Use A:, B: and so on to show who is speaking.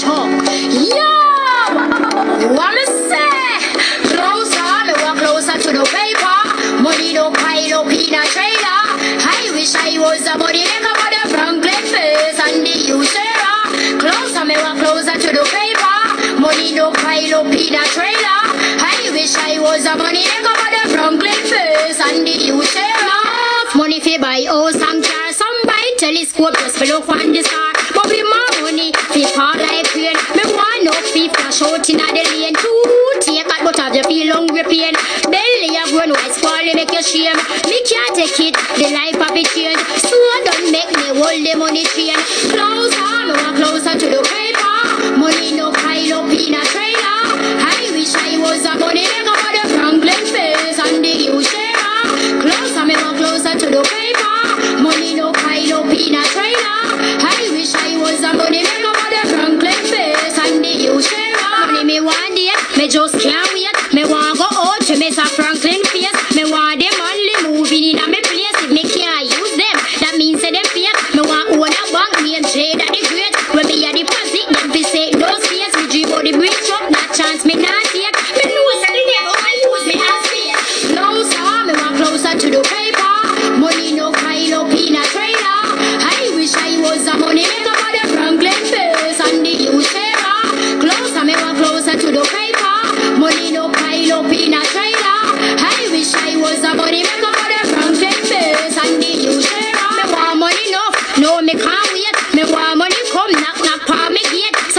A: Chuck. Yo! What me say? Closer, me walk closer to the paper. Money no pile up in a trailer. I wish I was a money maker, but the Franklin face and the usurer. Closer, me walk closer to the paper. Money no pile up in a trailer. I wish I was a money maker, but the Franklin face and the usurer. Money fi buy house and car, some buy telescope just for look on the star. But with my money, fi part like pain. Me want no fi flash out inna the lane. Two take at but have you feel hungry pain. Belly a grown white spoil make you shame. Me can't take it, the life of it change. So don't make me hold the money chain. Closer, me want closer to the paper. Money no pile up in a trailer. I wish I was a money maker, but the Franklin face and the usurer. Closer, me want closer to the paper. Money no pile up in a trailer. I wish I was a money maker, but the Franklin face and the usurer. Money me want it, me just can't wait. Me want go out to Mr. Franklin face. Me want them only moving in a me place. If me can't use them, that means say them fake. Me want own a bank name Jada the Great. When me a deposit, them fi say no space. Me dream out the bridge truck, that chance me not take. Me know say the devil I use me as bait. Closer, me want closer to the paper. Money no pile up in a trailer. I wish I was a money maker, but the Franklin face and the usurer. Closer, me want closer to the paper. Money no pile up in a trailer. I wish I was a money maker, but the Franklin face and the usurer. Me want money no me can't wait. Me want money come knock knock on me gate.